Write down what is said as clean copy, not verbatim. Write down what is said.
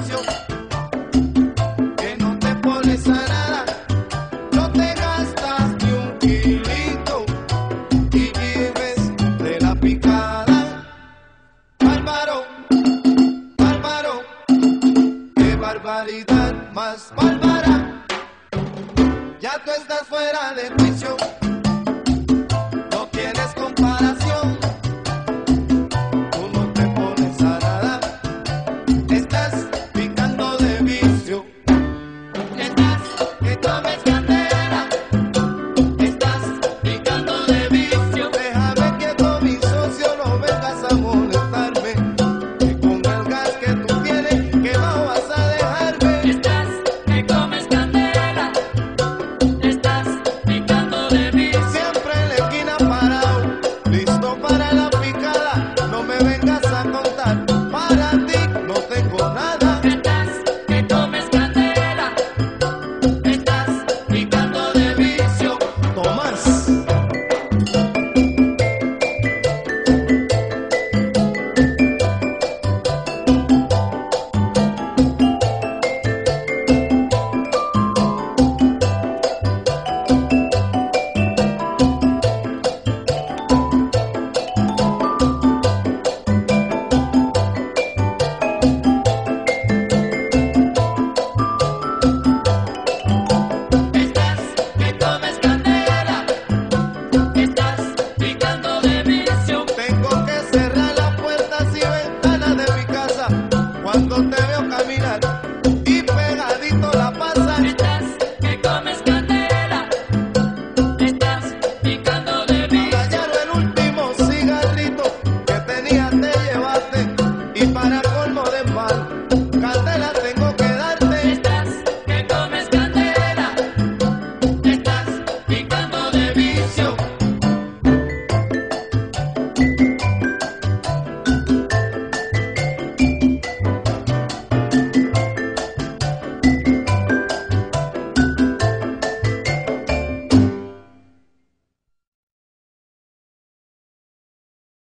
vicio, que no te pones a nada, no te gastas ni un kilito y vives de la picada. Bárbaro, bárbaro, qué barbaridad más bárbara. Ya tú estás fuera de juicio, no tienes comparación. Tú no te pones a nada, estás picando de vicio. Estás que tomes candela, estás picando de vicio. Déjame quieto, mi socio, no vengas a molestarme, que con el gas que tú tienes, que no vas a dejarme. Estás que comes candela, estás picando de vicio. Siempre en la esquina parado, listo para la picada. No me vengas a contar, para ti no tengo nada. Estás que comes candela, estás picando de vicio. Tomás. Estás que comes candela, estás picando de vicio. Tengo que cerrar las puertas y ventanas de mi casa cuando te